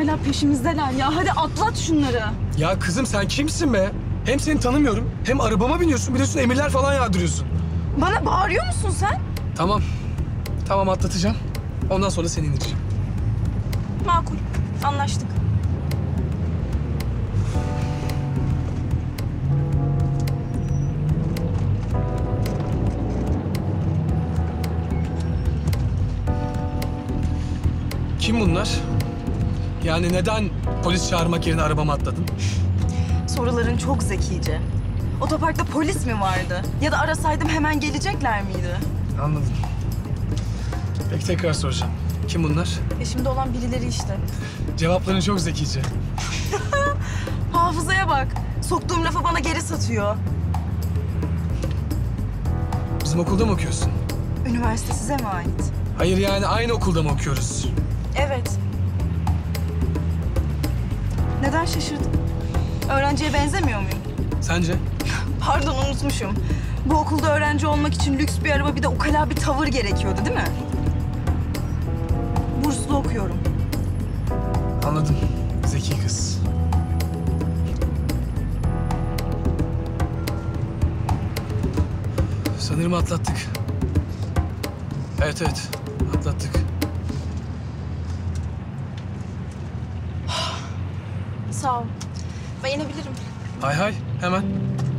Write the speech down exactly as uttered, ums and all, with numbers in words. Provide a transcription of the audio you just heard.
hala peşimizdeler ya. Hadi atlat şunları. Ya kızım sen kimsin be? Hem seni tanımıyorum, hem arabama biniyorsun, biliyorsun emirler falan yağdırıyorsun. Bana bağırıyor musun sen? Tamam, tamam atlatacağım. Ondan sonra seni indireceğim. Makul. Anlaştık. Kim bunlar? Yani neden polis çağırmak yerine arabama atladın? Soruların çok zekice. Otoparkta polis mi vardı? Ya da arasaydım hemen gelecekler miydi? Anladım. Peki tekrar soracağım. Kim bunlar? Peşimde olan birileri işte. Cevapların çok zekice. Hafızaya bak. Soktuğum lafı bana geri satıyor. Bizim okulda mı okuyorsun? Üniversite size mi ait? Hayır yani aynı okulda mı okuyoruz? Evet. Neden şaşırdın? Öğrenciye benzemiyor muyum? Sence? Pardon, unutmuşum. Bu okulda öğrenci olmak için lüks bir araba, bir de ukala bir tavır gerekiyordu değil mi? Burslu okuyorum. Anladım. Zeki kız. Sanırım atlattık. Evet evet, atlattık. Sağ ol. Ben inebilirim. Hay hay, hemen.